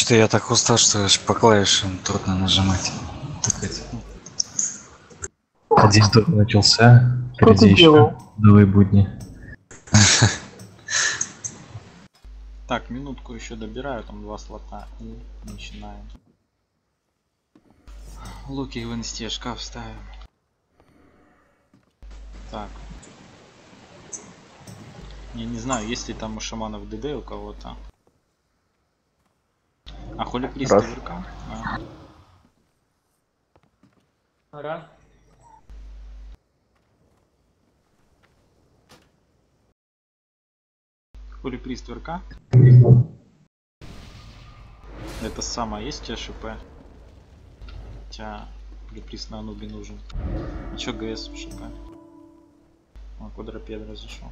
что я так устал, что аж по клавишам трудно нажимать. День только начался. Впереди еще новые будни. Так, минутку еще добираю, там 2 слота и начинаем. Луки в инсте, шкаф ставим. Так. Я не знаю, есть ли там у шаманов ДД у кого-то. А холиприст ВРК? Ага. Холиприст ВРК? Это самое, есть у тебя ШП? У тебя холиприст на анубе нужен. А чё ГС в ШП? О, квадропед разрешил.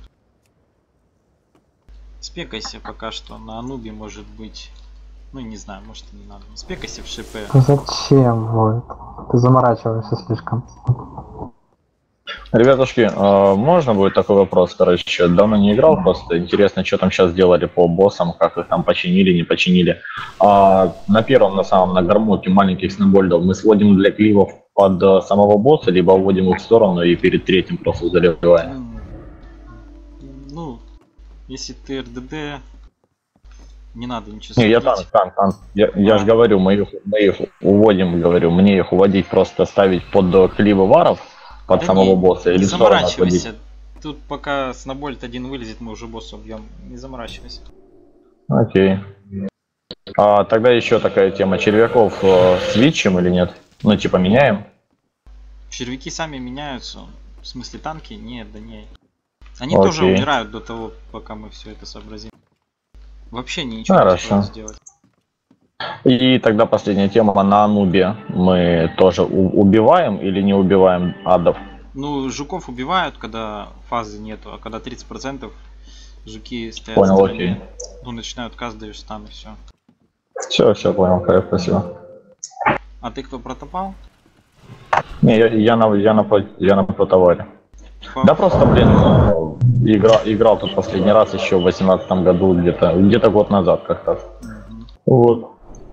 Спекайся пока что на анубе, может быть. Ну не знаю, может и не надо. Спекайся в ШП. Зачем, Войт? Ты заморачиваешься слишком. Ребятушки, можно будет такой вопрос, короче, давно не играл, просто интересно, что там сейчас делали по боссам, как их там починили, не починили. На первом, на самом, на гормоке маленьких снобольдов мы сводим для кливов под самого босса, либо уводим их в сторону и перед третьим просто заливаем. Ну, если ты РДД, не надо ничего Не, я танк. Я же говорю, мы их уводим, говорю, мне их уводить, просто ставить под кливы варов, под да самого не, босса, не или заморачивайся. Тут пока снобольт один вылезет, мы уже босса убьем. Не заморачивайся. Окей. Тогда еще такая тема. Червяков свитчем или нет? Ну, типа, меняем? Червяки сами меняются. В смысле танки? Нет, да не. Они тоже умирают до того, пока мы все это сообразим. Вообще ничего не стоит сделать. И тогда последняя тема. На анубе мы тоже убиваем или не убиваем адов? Ну, жуков убивают, когда фазы нету, а когда 30% жуки стоят понял, в стороне, окей. Ну, начинают каз, даешь стан и все. Все, понял, кайф, спасибо. А ты кто, протопал? Не, я на протоваре. Да просто, блин, играл тут последний раз еще в 2018 году, где-то год назад как-то. Вот.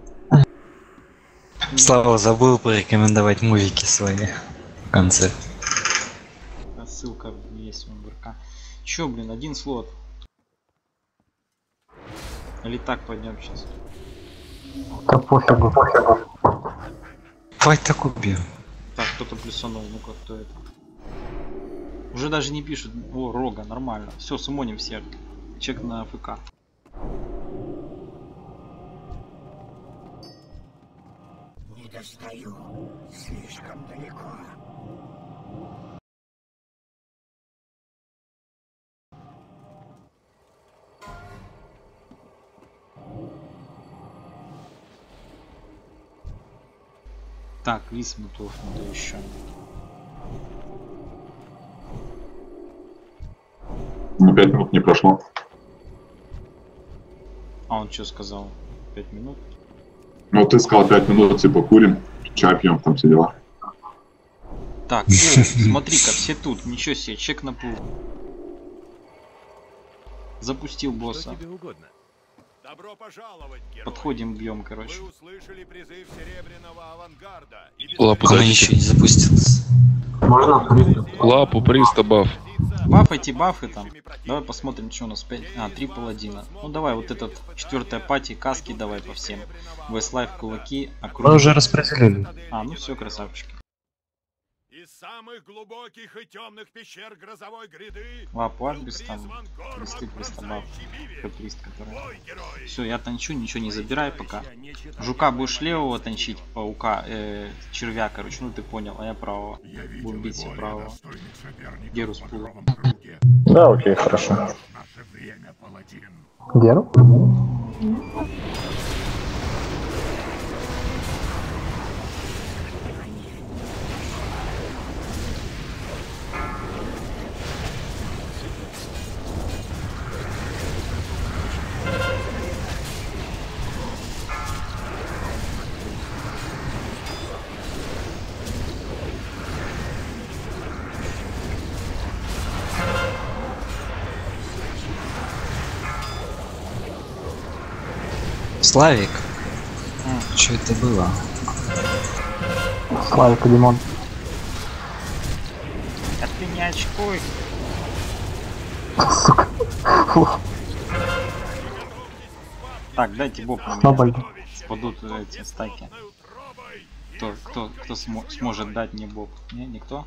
Слава забыл порекомендовать мувики свои в конце. Ссылка есть в МБРК. Че, блин, один слот. Или так пойдем сейчас? Да пофигу. Давай так убьем. Так, кто-то плюсанул, ну-ка, кто это? Уже даже не пишут. О, Рога, нормально. Все, сумоним всех. Чек на ФК. Не достаю. Слишком далеко. Так, висмутов надо еще. На 5 минут не прошло. А он что сказал? 5 минут? Ну ты сказал 5 минут, типа курим, чай пьем, там все дела. Так, смотри-ка, все тут, ничего себе, чек на пул. Запустил босса. Добро пожаловать, герой. Подходим, бьем, короче. Вы услышали призыв серебряного авангарда. Лапу она еще не запустилась. Можно Лапу, приста, баф. Бафайте бафы там. Давай посмотрим, что у нас 5. 3 паладина. Ну давай вот этот 4-я пати, каски давай по всем. Вестлайф, кулаки, Мы уже распределили. Ну все, красавчики. Из самых глубоких и темных пещер грозовой гряды. Лапу Арбис там, листы пристабав, каприст, который. Все, я танчу, ничего не забирай пока. Жука будешь левого танчить, паука, червя, короче, ну ты понял, а я правого. Будем бить все правого. Геру с пула. Да, окей, хорошо. Геру? Славик, Что это было? Славик и Димон. А ты не очкуй. Сука. Фух. Так, дайте боб на меня. Снобальд. Спадут эти стаки. Кто сможет дать мне боб? Не, никто?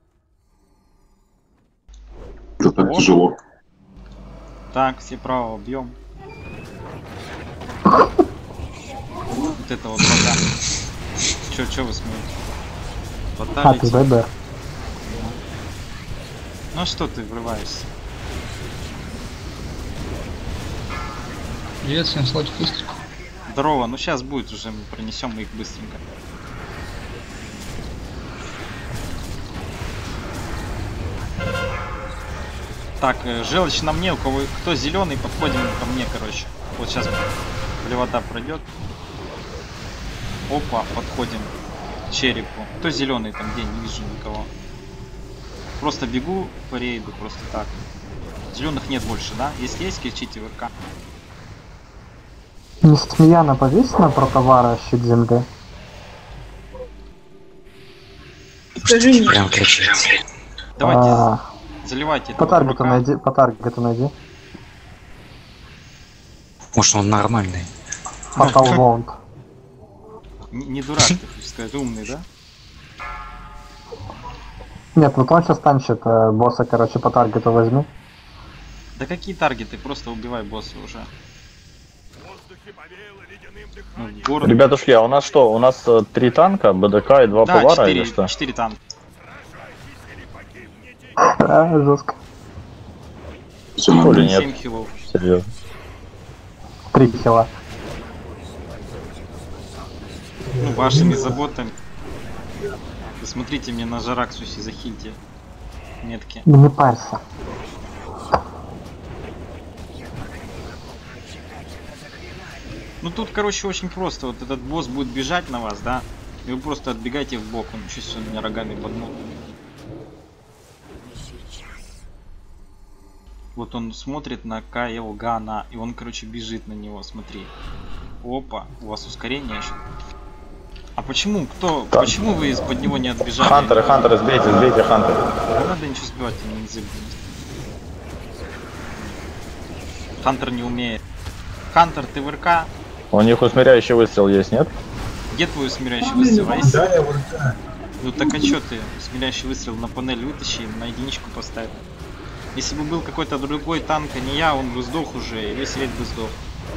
Это так О. тяжело. Так, все право бьем. Вот это вот вода. Чё вы смеете? А, ты Баталите. ББ. Ну что ты врываешься? Привет, всем сладких быстро. Здорово, ну сейчас будет уже, мы пронесем их быстренько. Так, желчь на мне, у кого кто зеленый, подходим ко мне, короче. Вот сейчас блевота пройдет. Опа, подходим к черепу. Кто зеленый там где? Не вижу никого. Просто бегу по рейду, просто так. Зеленых нет больше, да? Если есть, кричите ВК. Не смеяна повесить на протовара щит земли. Скажи мне. Прям кричит. Давайте, заливайте По этого таргету дурака. найди, по таргету найди. Может он нормальный. Fatal Wound. Не дурак, ты хочешь сказать, умный, да? Нет, вот он сейчас танчит босса, короче, по таргету возьми. Да какие таргеты, просто убивай босса уже. Ну, город... Ребятушки, а у нас что? У нас 3 танка, БДК и 2 Да, повара или что? 4 танка. Жестко. Все Или нормально. нет? 7 хилов. Серьезно. 3 хила. Ну, вашими заботами. Посмотрите мне на Жараксусе, захильте метки. Не парься. Ну тут, короче, очень просто. Вот этот босс будет бежать на вас, да? И вы просто отбегаете в бок. Он чуть меня рогами боднул. Вот он смотрит на Кайлгана, и он, короче, бежит на него, смотри. Опа, у вас ускорение еще. А почему? Кто? Так. Почему вы из-под него не отбежали? Хантеры, сбейте хантеры. Не надо ничего сбивать, они не зыбнут. Хантер не умеет. Хантер, ты в РК? У них усмиряющий выстрел есть, нет? Где твой усмиряющий выстрел? А если... Ну так а чё ты? Усмиряющий выстрел на панель вытащи, на единичку поставь. Если бы был какой-то другой танк, а не я, он бы сдох уже, и весь рейд бы сдох.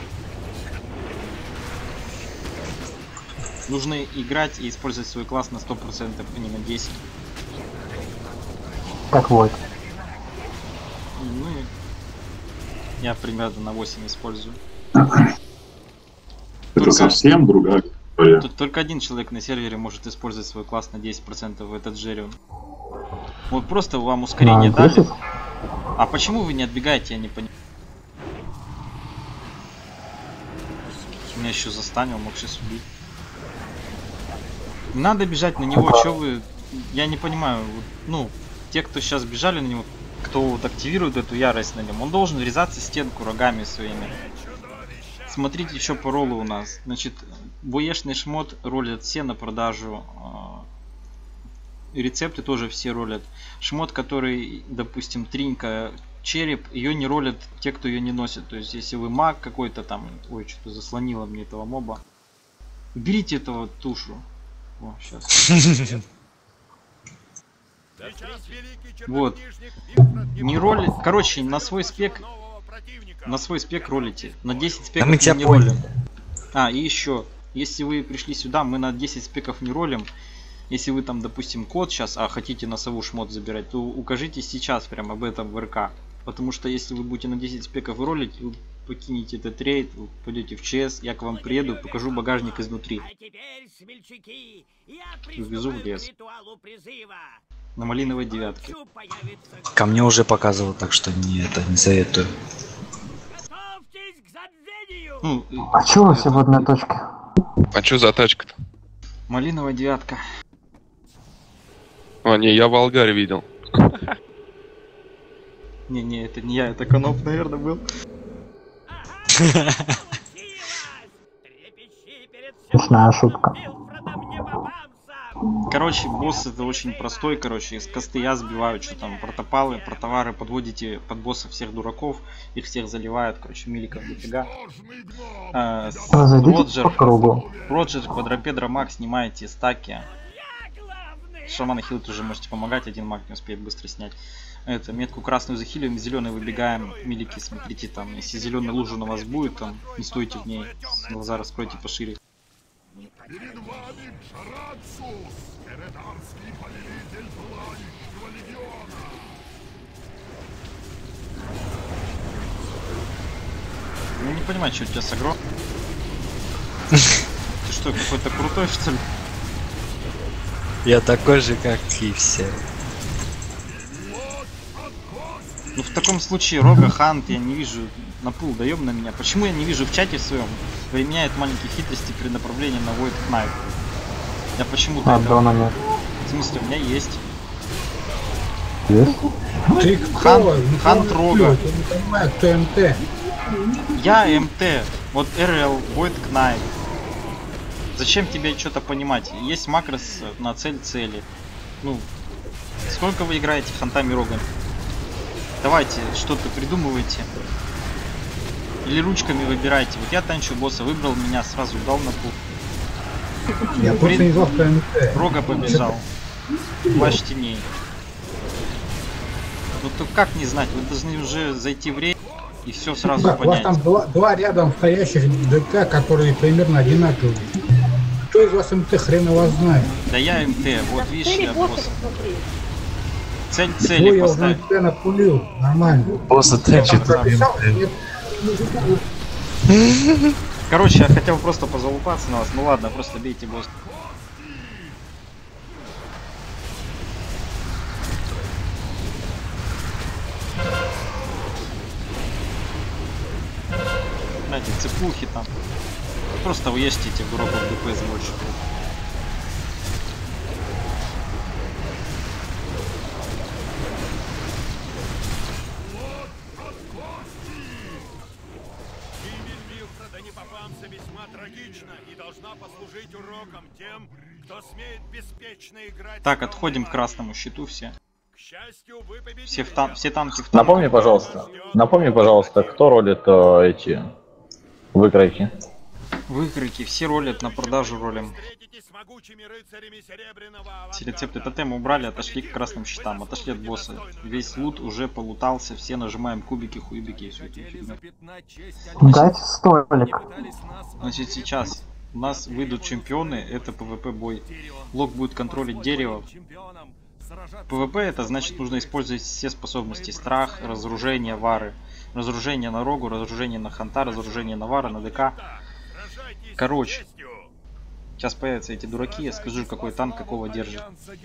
Нужно играть и использовать свой класс на 100%, а не на 10%. Как вот. Ну и я примерно на 8 использую. Это совсем другая история. Тут только один человек на сервере может использовать свой класс на 10%, это Джеррион. Вот просто вам ускорение На дали. 10? А почему вы не отбегаете, я не понимаю. Меня еще застанил, мог сейчас убить. Не надо бежать на него, что вы... Я не понимаю, вот, ну, те, кто сейчас бежали на него, кто вот активирует эту ярость на нем, он должен врезаться в стенку рогами своими. Смотрите, еще по роллу у нас. Значит, боешный шмот ролят все на продажу. И рецепты тоже все ролят. Шмот, который, допустим, тринька, череп, ее не ролят те, кто ее не носит. То есть, если вы маг какой-то там... Ой, что-то заслонило мне этого моба. Уберите этого тушу. О, сейчас. Вот. Не ролит. Короче, на свой спек ролите. На 10 спеков мы не ролим. А, и еще. Если вы пришли сюда, мы на 10 спеков не ролим. Если вы там, допустим, код сейчас, а хотите на сову шмот забирать, то укажите сейчас прям об этом в РК. Потому что если вы будете на 10 спеков ролить, вы покинете этот рейд, вы пойдете в ЧС, я к вам приеду, покажу багажник изнутри. Увезу в лес. На малиновой 9. Ко мне уже показывал, так что не советую. Ну, А чё вы все в одной точке? А чё за тачка-то? малиновая 9. А, не, я в Алгаре видел. Не, это не я, это Коноп, наверное, был. Смешная шутка. Короче, босс это очень простой, короче, из костыля сбивают, что там, протопалы, протовары, подводите под босса всех дураков, их всех заливают, короче, миликов дофига. Роджер, Квадрапедра, Маг, снимаете стаки. Шамана хил тоже можете помогать, один маг не успеет быстро снять. Это, метку красную захиливаем, зеленый выбегаем, милики, смотрите, там, если зеленая лужа на вас будет, там, не стойте в ней, глаза раскройте пошире. Перед вами Джарацус, эреданский повелитель Пылающего легиона. Ну не понимаю, что у тебя с агро. Ты что, какой-то крутой, что ли? Я такой же, как и все. Ну в таком случае Рога, Хант, я не вижу, на пул даем на меня. Почему я не вижу в чате в своем? Применяет маленькие хитрости при направлении на Void Knife. Я почему-то это... В смысле, у меня есть. Есть? Хант Рога. Я МТ. Вот РЛ, Void Knife. Зачем тебе что-то понимать? Есть макрос на цель цели. Ну, сколько вы играете хантами Рога? Давайте, что-то придумывайте. Или ручками выбирайте. Вот я танчу босса, выбрал меня, сразу дал на пул. Я просто не знал, что МТ. Рога побежал. Плащ теней. Ну то как не знать? Вы должны уже зайти в рейд и все сразу так, понять. У вас там два рядом стоящих ДК, которые примерно одинаковые. Кто из вас МТ, хрен его знает. Да я МТ, вот видишь, я босс. Цель цели поставь. Я напулил, нормально. Босса тэнчит. Короче, я хотел просто позалупаться на вас. Ну ладно, просто бейте босса. Знаете, цепухи там. Просто уешьте этих дураков ДПС больше. Весьма трагично и должна послужить уроком тем, кто смеет беспечно играть. Так, отходим к красному щиту все. К счастью, вы победили. Все танки в танк. Напомни, пожалуйста, кто ролит эти выкройки? Выкройки, все ролят, на продажу ролим. Все рецепты тотема убрали, отошли к красным щитам, отошли от босса. Весь лут уже полутался, все нажимаем кубики, хуебики и всю эту фигню. Дайте столик. Значит, сейчас у нас выйдут чемпионы, это PvP бой. Лок будет контролить дерево. PvP это значит нужно использовать все способности. Страх, разоружение, вары. Разоружение на Рогу, разоружение на Ханта, разоружение на Вара, на ДК. Короче, сейчас появятся эти дураки, я скажу, какой танк какого держит.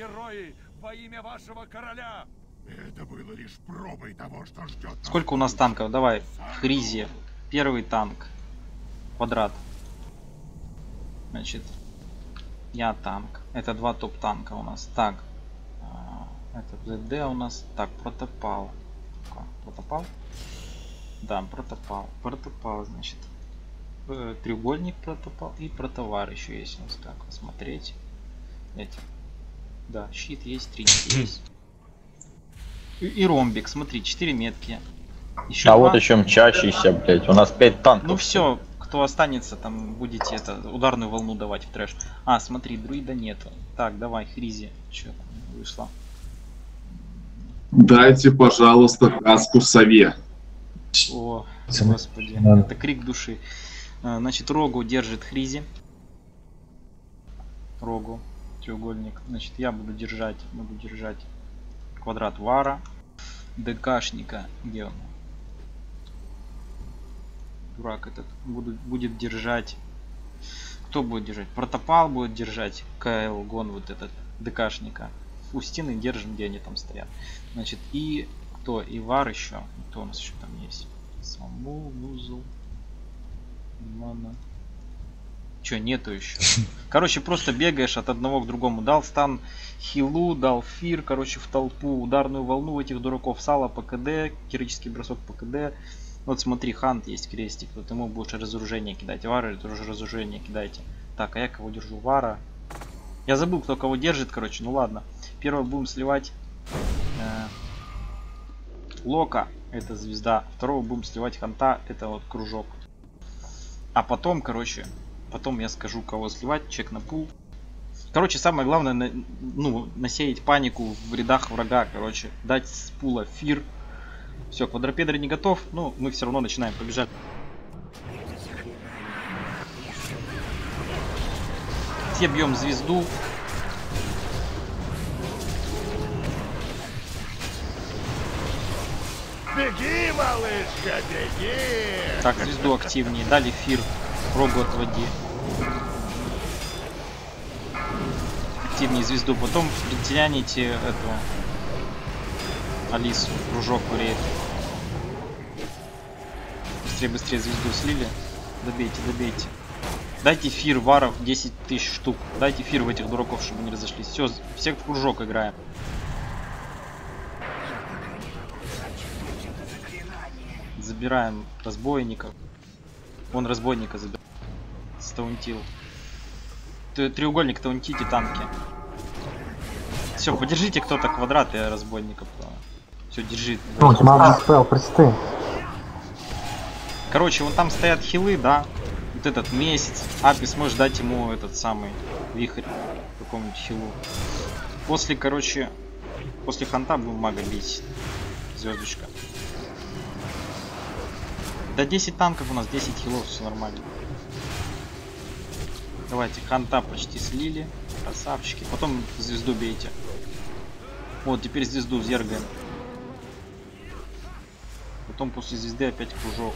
Сколько у нас танков? Давай, Хризи. Первый танк. Квадрат. Значит, я танк. Это два топ-танка у нас. Так. Это ЗД у нас. Так, протопал. Протопал? Да, протопал. Протопал, значит. Треугольник протопал и протовар еще есть у нас. Так, посмотреть. Эти. Да, щит есть, тринити есть. И ромбик, смотри, 4 метки. Еще а 2. вот еще мчащийся, блять. У нас 5 танков. Ну все, кто останется, там будете это ударную волну давать в трэш. А, смотри, друида нету. Так, давай, Хризи. Че там вышло? Дайте, пожалуйста, каску сове. О, господи, это крик души. Значит, Рогу держит Хризи. Рогу, треугольник. Значит, я буду держать квадрат Вара. ДКшника, где он? Дурак этот будет держать. Кто будет держать? Протопал будет держать. КЛ Гон, вот этот ДКшника. У стены держим, где они там стоят. Значит, и кто? И Вар еще. Кто у нас еще там есть? Саму, Нузл. Ладно. Че, нету еще. Короче, просто бегаешь от одного к другому. Дал стан хилу, дал фир, короче, в толпу, ударную волну этих дураков, сало по КД, героический бросок по КД. Вот смотри, Хант есть крестик, вот ему больше разоружение кидать. Вары тоже разоружение кидайте. Так, а я кого держу? Вара. Я забыл, кто кого держит, короче, ну ладно. Первого будем сливать Лока, это звезда. Второго будем сливать Ханта, это вот кружок. А потом, короче, потом я скажу, кого сливать, чек на пул. Короче, самое главное, насеять панику в рядах врага, короче, дать с пула фир. Все, квадропедр не готов, но мы все равно начинаем, побежать. Все бьем звезду. Беги, малышка, беги! Так, звезду активнее. Дали фир. Рогу отводи. Активнее звезду. Потом притяните эту Алису. Кружок в рейд. Быстрее звезду слили. Добейте, добейте. Дайте фир варов 10 тысяч штук. Дайте фир в этих дураков, чтобы не разошлись. Все, всех в кружок играем. Забираем разбойников. Вон разбойника забирает. Стаунтил. Треугольник таунтите танки. Все, подержите кто-то квадрат и разбойников. Все, держи. Короче, вон там стоят хилы, да. Вот этот месяц. Апис, можешь дать ему этот самый вихрь. Какому-нибудь хилу. После, короче, после Ханта будем мага бить. Звездочка. Да 10 танков у нас, 10 хилов, все нормально. Давайте, Ханта почти слили. Красавчики. Потом звезду бейте. Вот, теперь звезду зергаем. Потом после звезды опять кружок.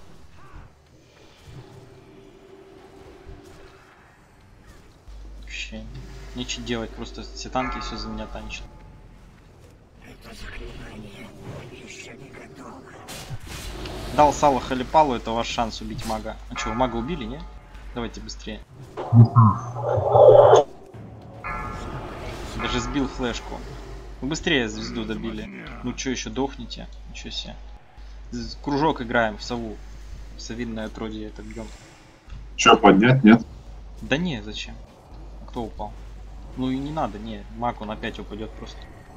Вообще нечего делать, просто все танки все за меня танчат. Это заклинание еще не готово. Дал сало Халипалу, это ваш шанс убить мага. А что, мага убили, не? Давайте быстрее. Даже сбил флешку. Ну, быстрее звезду добили. Ну что еще, дохните? Ничего себе. Кружок играем в сову. В совинное отродье это бьем. Че, поднять, нет? Да не, зачем? Кто упал? Ну и не надо, не. Маг он опять упадет просто.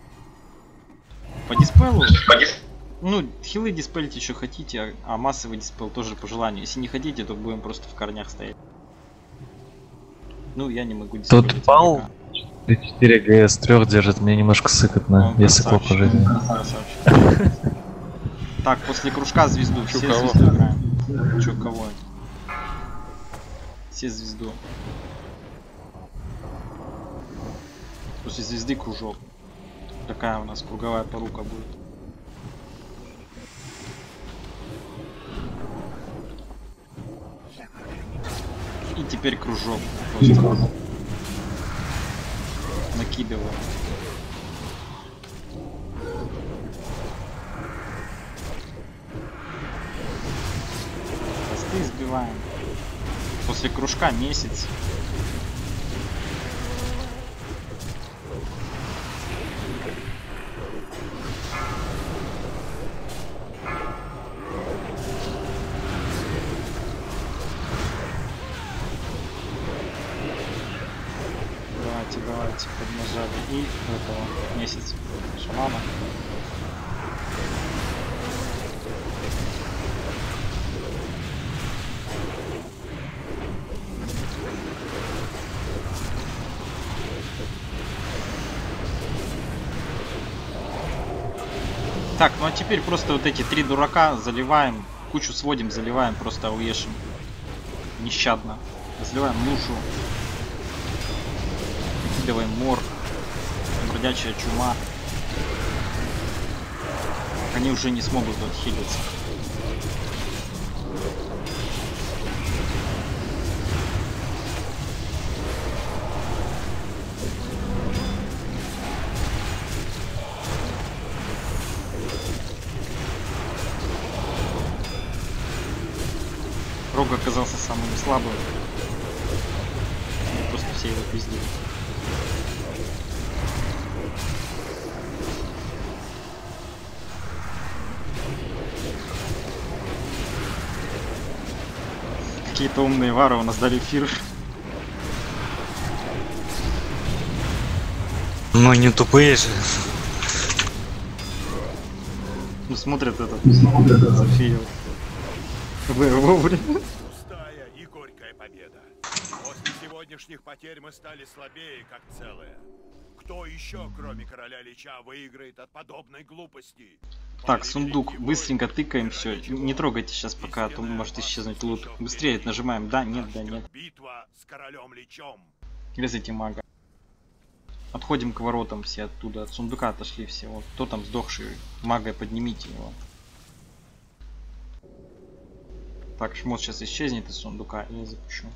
По диспелу? Ну, хилы диспелить еще хотите, а массовый диспел тоже по желанию. Если не хотите, то будем просто в корнях стоять. Ну, я не могу диспелить. Тот пал 4 ГС 3 держит, мне немножко сыкотно, если плохо жизни. Так, после кружка звезду, все звезду играем. Чё, кого? Все звезду. После звезды кружок. Такая у нас круговая порука будет. И теперь кружок. Просто накидываю. Посты сбиваем. После кружка месяц. Давайте поднажали и этого месяц шамана. Так, ну а теперь просто вот эти 3 дурака заливаем, кучу сводим, заливаем, просто ауешим нещадно. Заливаем Нушу. Накидываем мор. Бродячая чума. Они уже не смогут отхилиться. Рог оказался самым слабым. Просто все его пиздили. Какие-то умные вары у нас дали фир. Ну не тупые же. Ну смотрят этот. Зафейл. Вовремя. Пустая и горькая победа. После сегодняшних потерь мы стали слабее, как целое. Кто еще, кроме короля Лича, выиграет от подобной глупости? Так, сундук. Быстренько тыкаем все. Не трогайте сейчас пока, а то может исчезнуть лут. Быстрее нажимаем. Да, нет, да, нет. Битва с королем Личом. Резайте мага. Отходим к воротам все оттуда. От сундука отошли все. Вот. Кто там сдохший? Мага, поднимите его. Так, шмот сейчас исчезнет из сундука, и я запущу.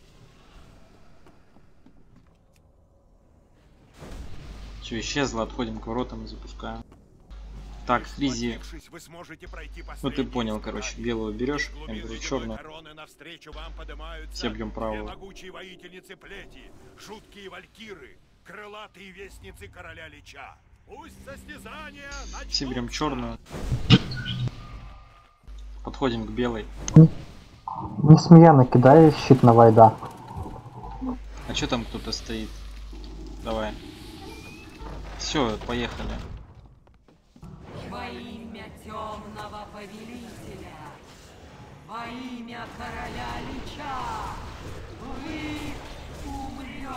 Все исчезло, отходим к воротам и запускаем. Так, Фризи. Ну ты понял, короче, белую берешь, я беру черную. Все бьем правую. Жуткие валькиры, крылатые вестницы короля Лича. Пусть состязания начнутся. Все берем черную. Подходим к белой. Не смеяно кидай щит на Вайда. А что там кто-то стоит? Давай. Все, поехали. Во имя темного повелителя, во имя короля Лича, вы умрете.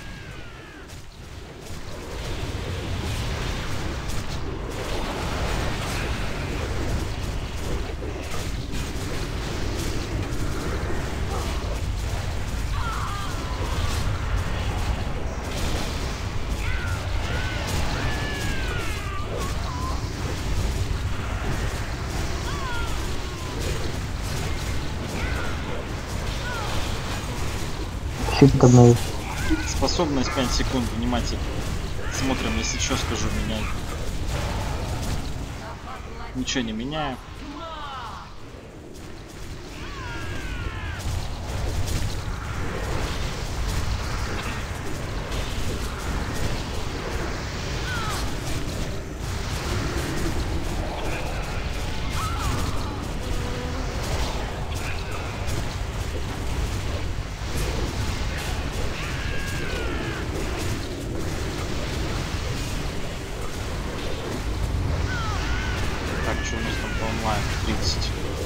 Щит обновить. Способность 5 секунд, внимательно. Смотрим, если что скажу, меняй. Ничего не меняю. Что у нас там по онлайн? 30.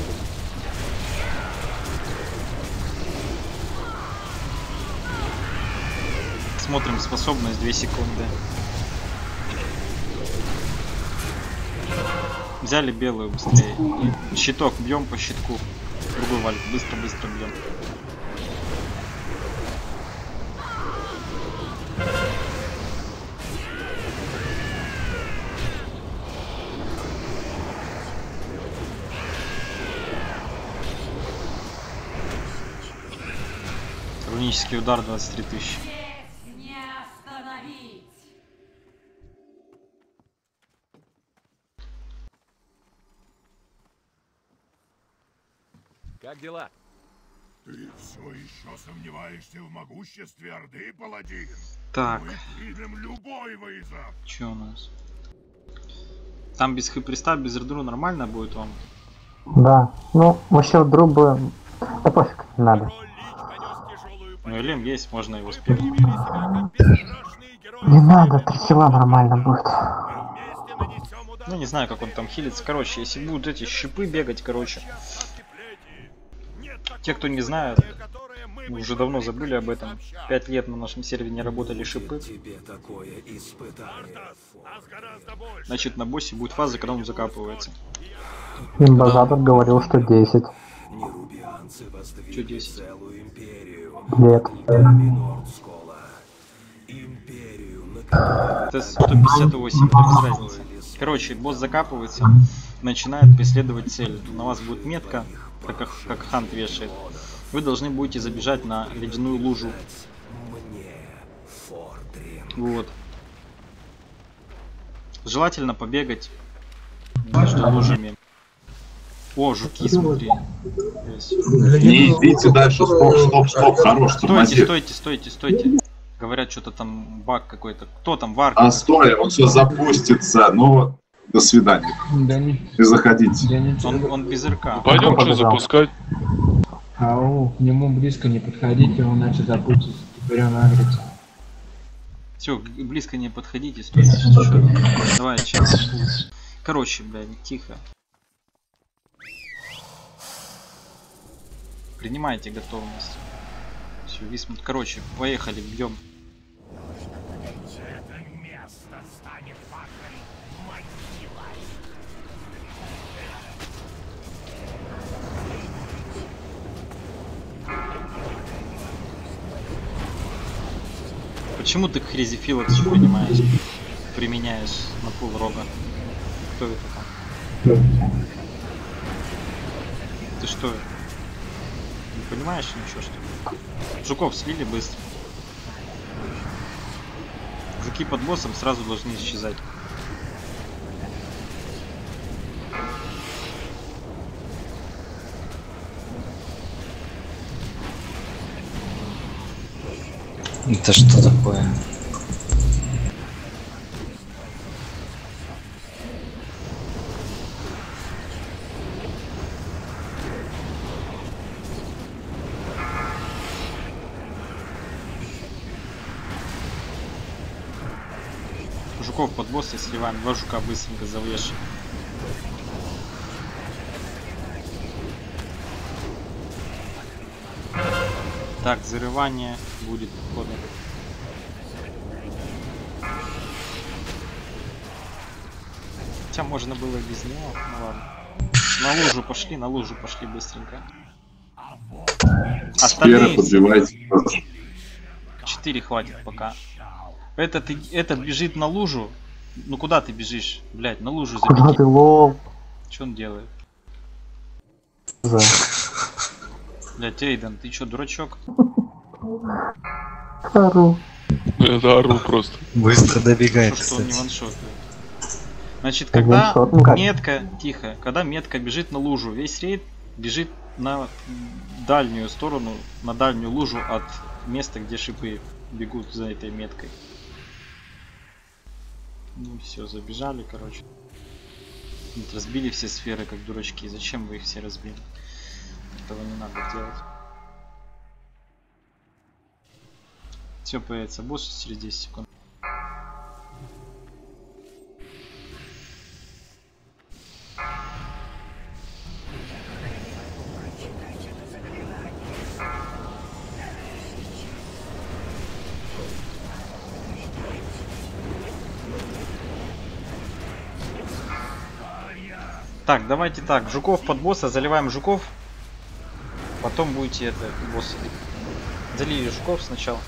Смотрим способность 2 секунды. Взяли белую быстрее. И щиток бьем по щитку. Другой валик. Быстро-быстро бьем. Рунический удар 23 тысячи. Не остановить. Как дела? Ты все еще сомневаешься в могуществе Орды, паладин? Так. Мы примем любой вызов. Че у нас? Там без хиприста, без рдру нормально будет вам? Да. Ну, вообще вдруг бы... Да пофиг, не надо. Ну, Элем есть, можно его спеть. Не надо, 3 кило нормально будет. Ну, не знаю, как он там хилится. Короче, если будут эти шипы бегать, короче. Те, кто не знает, мы уже давно забыли об этом. 5 лет на нашем сервере не работали шипы. Значит, на боссе будет фаза, когда он закапывается. Имбазатор говорил, что 10. Че 10? Лет. Это 158, без разницы. Короче, босс закапывается, начинает преследовать цель. На вас будет метка, как хант вешает. Вы должны будете забежать на ледяную лужу. Вот. Желательно побегать между лужами. О, жуки, смотри. Не идите дальше, стоп, хорош. Стойте. Говорят, что-то там баг какой-то. Кто там, Варк? А стой, он все запустится. Ну, до свидания. Да не. И заходите. Он без РК. Пойдем что запускать. Ау, к нему близко не подходите, он иначе запустится. Теперь он агрится. Все, близко не подходите, стойте. Давай, сейчас. Короче, блядь, тихо. Принимайте готовность. Все, Висмут. Короче, поехали, бьем. Это место станет вашей могилой. Почему ты хризифилокс применяешь на полрога? Кто это там? Ты что? Не понимаешь ничего, что ли? Жуков слили быстро. Жуки под боссом сразу должны исчезать. Это что такое? Жуков под босса сливаем, 2 жука быстренько завешиваем. Так, зарывание будет походу. Хотя можно было без него, ну ладно. На лужу пошли быстренько. Остальные 4 хватит пока. Этот бежит на лужу. Ну куда ты бежишь? Блять, на лужу забеги. Куда ты, лол? Что он делает? За. Блять, Эйден, ты чё, дурачок? Ору. Это ору просто. Быстро добегает, Что он не кстати. ваншотает. Значит, когда Ваншот, ну как? метка, тихо, когда метка бежит на лужу, весь рейд бежит на дальнюю сторону, на дальнюю лужу от места, где шипы бегут за этой меткой. Ну все, забежали, короче. Вот разбили все сферы, как дурачки. Зачем вы их все разбили? Этого не надо делать. Все, появится босс через 10 секунд. Так, давайте так, жуков под босса, заливаем жуков. Потом будете это, босса. Залили жуков сначала.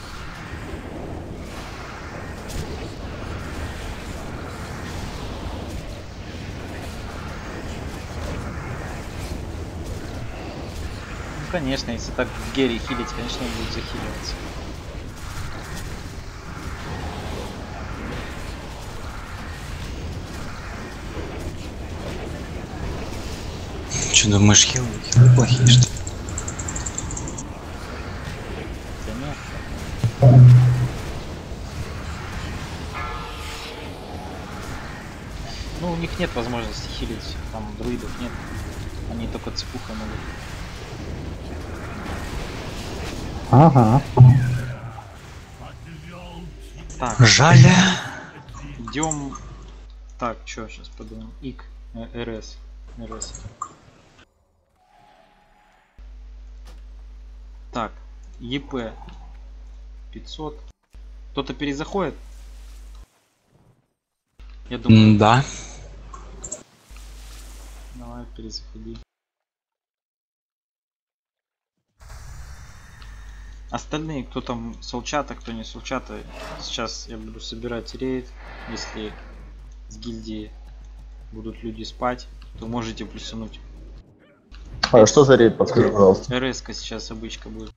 Ну конечно, если так Герри хилить, конечно, он будет захиливаться. Что думаешь, хилы плохие, что ли? Ну, у них нет возможности хилить, там друидов нет. Они только цепухой могут. Ага. Так. Жаль. Идем. Так, что сейчас подумаем? ИК, РС. Так, ЕП 500. Кто-то перезаходит? Я думаю. Да. Давай, перезаходи. Остальные, кто там солчата, кто не солчата, сейчас я буду собирать рейд. Если с гильдии будут люди спать, то можете плюсануть. А что за рейд, подскажи, пожалуйста? РС-ка сейчас обычка будет.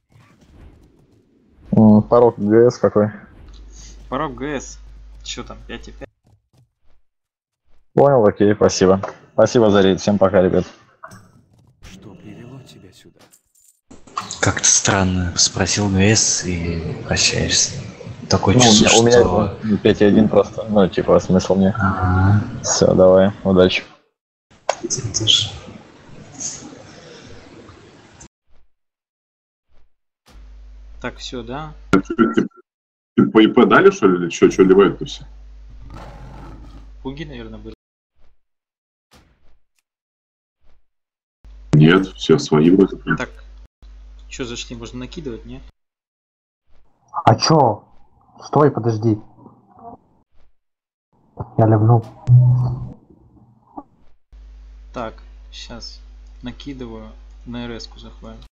Порог ГС какой? Порог ГС. Что там, 5,5? Понял, окей, спасибо. Спасибо за рейд, всем пока, ребят. Что привело тебя сюда? Как-то странно. Спросил ГС и прощаешься. Такое Ну, чувство, у меня что... 5.1 просто, ну, типа, смысл мне. Ага. Все, давай, удачи. Тоже. Так, все, да? Ты по ИП дали, что ли, или что ливают-то все? Пуги, наверное, были. Нет, все свои вроде. Так, что зашли, можно накидывать, не? А чё? Стой, подожди. Я ливнул. Так, сейчас накидываю, на РС-ку захватим.